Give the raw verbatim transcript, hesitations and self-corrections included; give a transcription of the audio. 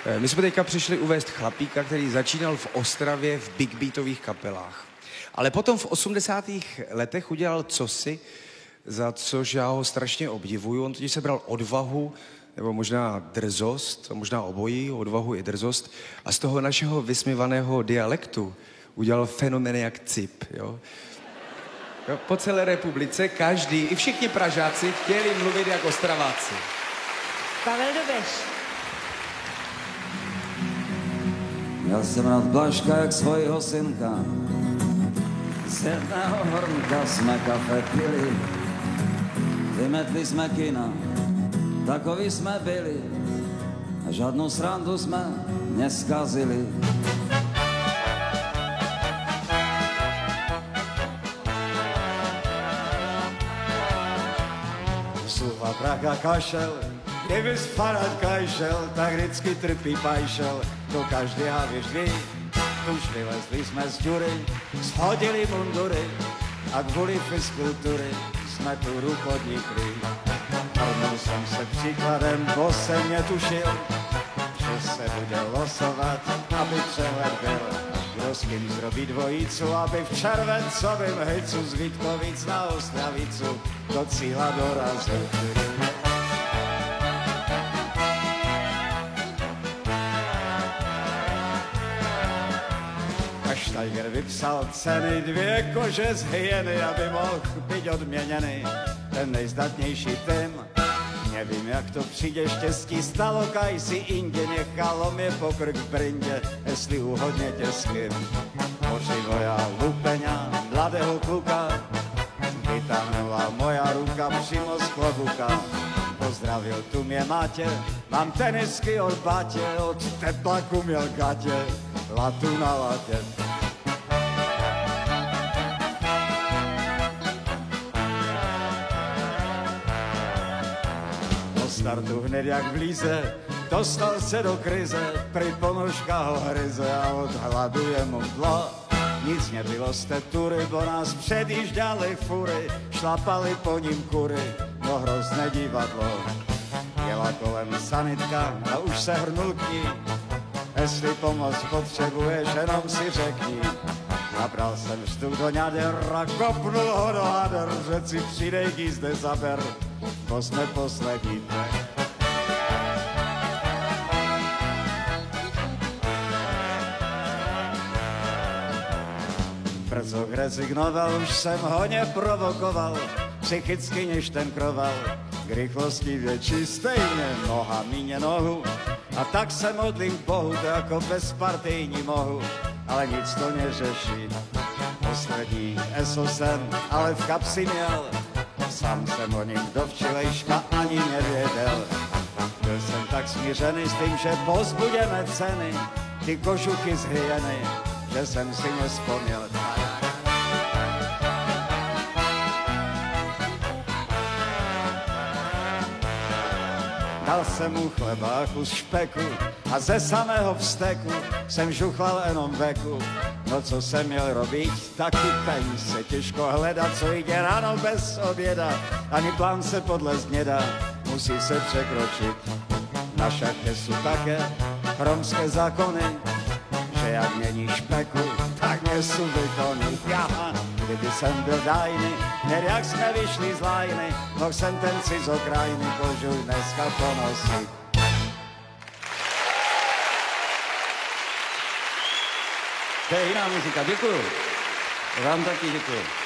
My jsme teďka přišli uvést chlapíka, který začínal v Ostravě v big beatových kapelách. Ale potom v osmdesátých letech udělal cosi, za což já ho strašně obdivuju. On totiž sebral odvahu, nebo možná drzost, možná obojí, odvahu i drzost, a z toho našeho vysmívaného dialektu udělal fenomén jak cip, jo. Jo, po celé republice každý, i všichni Pražáci, chtěli mluvit jako Ostraváci. Pavel Dobeš. Měl jsem rád Blažka jak svojho synka. Z jedného hornka jsme kafe pili, vymetli jsme kina, takový jsme byli a žádnou srandu jsme neskazili. Sluha Praha kašel, kdyby spadat kašel, tak vždycky trpí pajšel, to každý havěž ví. Už vylezli jsme z děry, shodili mundury a kvůli fizkultury jsme tu hru podnikli. Hrnul jsem se příkladem, bo jsem netušil, že se bude losovat, aby přehled byl. Kdo s kým zrobí dvojicu, aby v červencovém hejcu z Vítkovic na Ostravicu do cíla dorazil. Steiger vypsal ceny, dvě kože z hyeny, aby mohl být odměněný ten nejzdatnější tým. Nevím, jak to přijde štěstí, stalo kaj si indě, nechalo mě pokrk v brindě, jestli uhodně tě s kým. Mořivoja lupeňa, mladého kluka, vytáhnula moja ruka přímo z klobuka. Pozdravil tu mě Mátě, mám tenisky od Bátě, od tepláku měl gatě, latu na latě. Startu hned jak vlíze, dostal se do krize, prý ponožka ho hryze a od hladu je mu mdlo. Nic nebylo z té tury, bo nás předjížděli fury, šlapali po ním kury, no hrozné divadlo. Jela kolem sanitka a už se hrnul k ní, jestli pomoc potřebuješ, jenom si řekni. Nabral jsem vzduch do ňader a kopnul ho do hader, řeci přidej jízde zaber, bo jsme poslední. Brzo rezignoval, už jsem ho neprovokoval, psychicky než ten kroval, k rychlosti větší stejně, noha míně nohu. A tak se modlím k Bohu, to jako bezpartijní mohu, ale nic to neřeší. Poslední eso jsem, ale v kapsi měl, sám jsem o ním do včelejška ani nevěděl. Byl jsem tak smířený s tím, že pozbudíme ceny, ty kožuchy z hyeny, že jsem si nespomněl. Dal jsem mu chleba, kus špeku a ze samého vzteku jsem žuchlal jenom veku. No co jsem měl robit, taky peníze těžko hledat, co jde ráno bez oběda, ani plán se podlézt nedá, musí se překročit. Na šachtě jsou také romské zákony, že jak není špeku, tak nejsou výkony. Jaha, kdyby jsem byl dajný, hned jak jsme vyšli z lajny, mohl jsem ten cizokrajný kožu dneska ponosit. To je jiná muzika, děkuju. Vám taky děkuju.